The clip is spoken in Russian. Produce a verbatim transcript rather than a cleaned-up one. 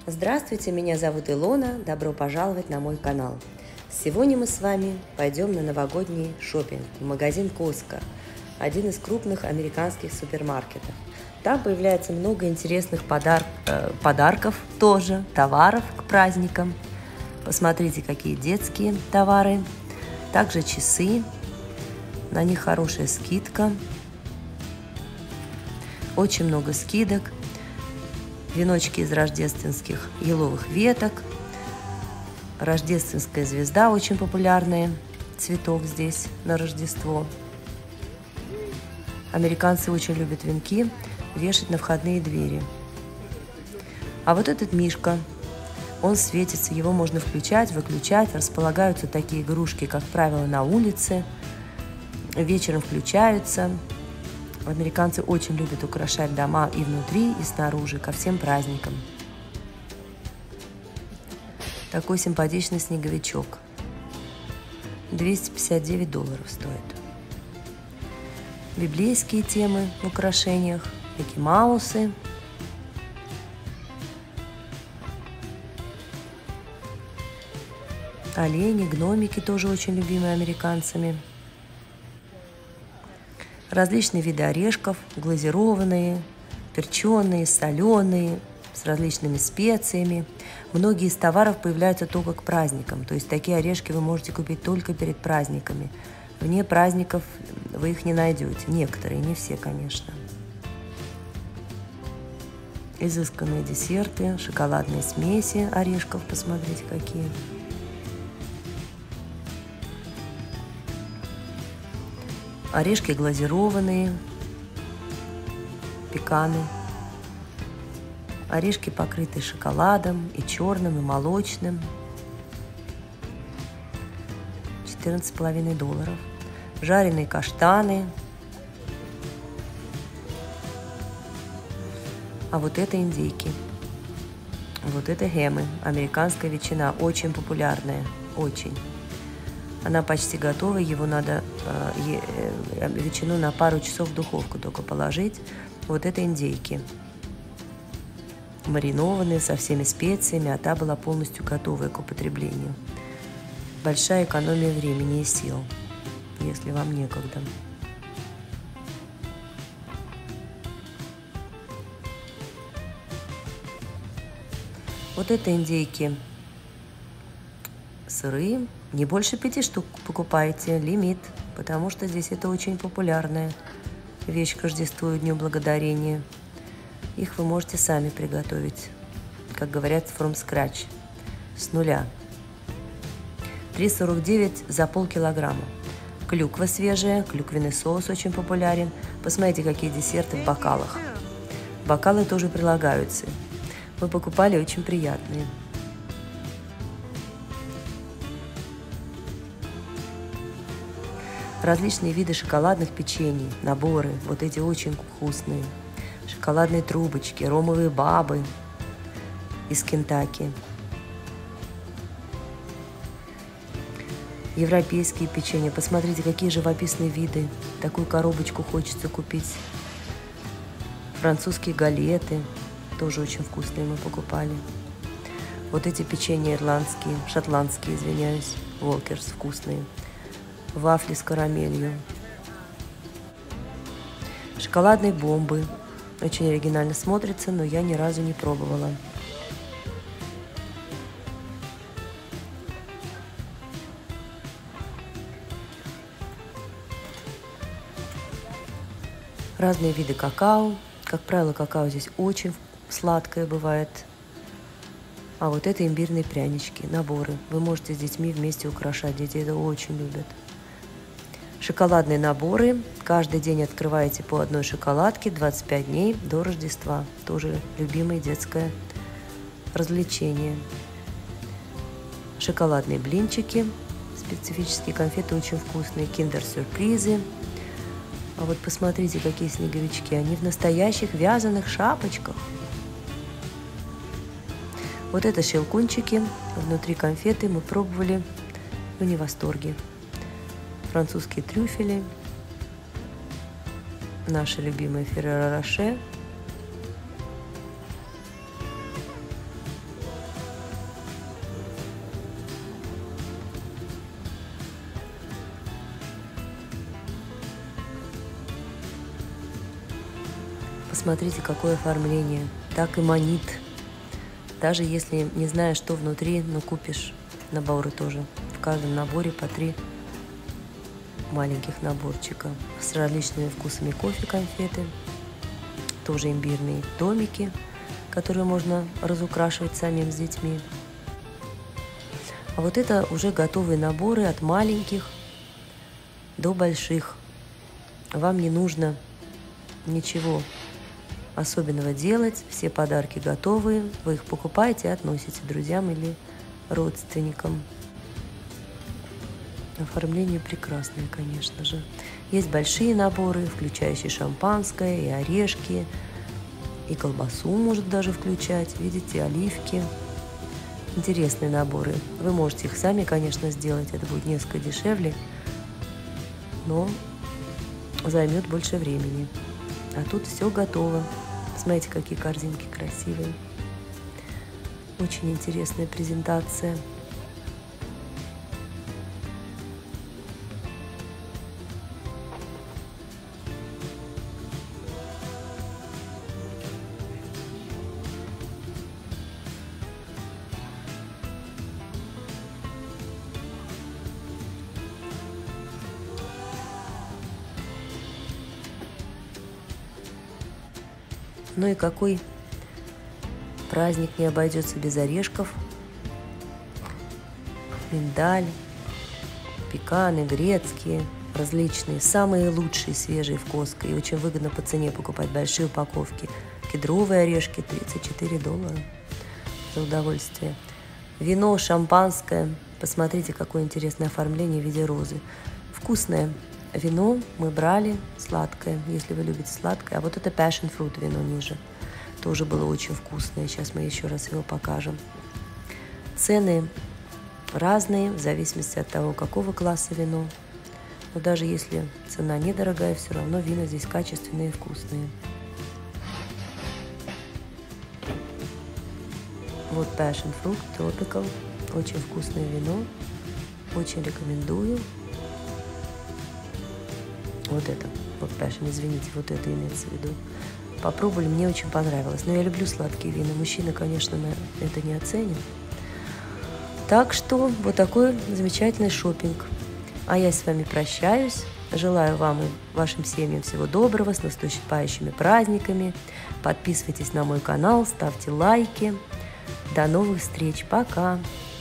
Здравствуйте, меня зовут Илона, добро пожаловать на мой канал. Сегодня мы с вами пойдем на новогодний шопинг в магазин Costco, один из крупных американских супермаркетов. Там появляется много интересных подар... э, подарков тоже, товаров к праздникам. Посмотрите, какие детские товары, также часы, на них хорошая скидка, очень много скидок. Веночки из рождественских еловых веток. Рождественская звезда, очень популярный цветок здесь на Рождество. Американцы очень любят венки вешать на входные двери. А вот этот мишка, он светится, его можно включать, выключать. Располагаются такие игрушки, как правило, на улице. Вечером включаются. Американцы очень любят украшать дома и внутри, и снаружи, ко всем праздникам. Такой симпатичный снеговичок. двести пятьдесят девять долларов стоит. Библейские темы в украшениях, Микки Маусы. Олени, гномики тоже очень любимые американцами. Различные виды орешков, глазированные, перченые, соленые, с различными специями. Многие из товаров появляются только к праздникам, то есть такие орешки вы можете купить только перед праздниками. Вне праздников вы их не найдете, некоторые, не все, конечно. Изысканные десерты, шоколадные смеси орешков, посмотрите какие. Орешки глазированные, пеканы. Орешки, покрытые шоколадом и черным, и молочным. четырнадцать с половиной долларов. Жареные каштаны. А вот это индейки. Вот это гемы. Американская ветчина. Очень популярная. Очень. Она почти готова, его надо, э, э, ветчину на пару часов в духовку только положить. Вот это индейки. Маринованные, со всеми специями, а та была полностью готовая к употреблению. Большая экономия времени и сил, если вам некогда. Вот это индейки сырые. Не больше пяти штук покупайте, лимит, потому что здесь это очень популярная вещь к Рождеству и Дню Благодарения. Их вы можете сами приготовить, как говорят, from scratch, с нуля. три сорок девять за полкилограмма. Клюква свежая, клюквенный соус очень популярен. Посмотрите, какие десерты в бокалах. Бокалы тоже прилагаются. Мы покупали, очень приятные. Различные виды шоколадных печений, наборы, вот эти очень вкусные. Шоколадные трубочки, ромовые бабы из Кентаки. Европейские печенья. Посмотрите, какие живописные виды. Такую коробочку хочется купить. Французские галеты. Тоже очень вкусные мы покупали. Вот эти печенья ирландские, шотландские, извиняюсь. Волкерс вкусные. Вафли с карамелью. Шоколадные бомбы. Очень оригинально смотрится, но я ни разу не пробовала. Разные виды какао. Как правило, какао здесь очень сладкое бывает. А вот это имбирные прянички, наборы. Вы можете с детьми вместе украшать. Дети это очень любят. Шоколадные наборы. Каждый день открываете по одной шоколадке, двадцать пять дней до Рождества. Тоже любимое детское развлечение. Шоколадные блинчики. Специфические конфеты очень вкусные. Киндер-сюрпризы. А вот посмотрите, какие снеговички. Они в настоящих вязаных шапочках. Вот это щелкунчики. Внутри конфеты мы пробовали. Мы не в восторге. Французские трюфели, наши любимые Ферреро Роше, Посмотрите, какое оформление. Так и манит. Даже если не знаешь, что внутри, но купишь наборы тоже. В каждом наборе по три маленьких наборчика с различными вкусами кофе, конфеты. Тоже имбирные домики, которые можно разукрашивать самим с детьми. А вот это уже готовые наборы от маленьких до больших. Вам не нужно ничего особенного делать, все подарки готовые, вы их покупаете и относите друзьям или родственникам. Оформление прекрасное, конечно же. Есть большие наборы, включающие шампанское и орешки, и колбасу может даже включать, видите, оливки. Интересные наборы. Вы можете их сами, конечно, сделать, это будет несколько дешевле, но займет больше времени. А тут все готово. Смотрите, какие корзинки красивые. Очень интересная презентация. Ну и какой праздник не обойдется без орешков. Миндаль, пеканы, грецкие, различные, самые лучшие, свежие в Costco. И очень выгодно по цене покупать большие упаковки. Кедровые орешки тридцать четыре доллара за удовольствие. Вино, шампанское. Посмотрите, какое интересное оформление в виде розы. Вкусное вино мы брали, сладкое, если вы любите сладкое. А вот это passion fruit вино ниже. Тоже было очень вкусное. Сейчас мы еще раз его покажем. Цены разные, в зависимости от того, какого класса вино. Но даже если цена недорогая, все равно вина здесь качественные и вкусные. Вот passion fruit, tropical. Очень вкусное вино. Очень рекомендую. Вот это, вот passion, извините, вот это имеется в виду. Попробовали, мне очень понравилось. Но я люблю сладкие вина. Мужчина, конечно, это не оценит. Так что вот такой замечательный шопинг. А я с вами прощаюсь. Желаю вам и вашим семьям всего доброго, с наступающими праздниками. Подписывайтесь на мой канал, ставьте лайки. До новых встреч. Пока!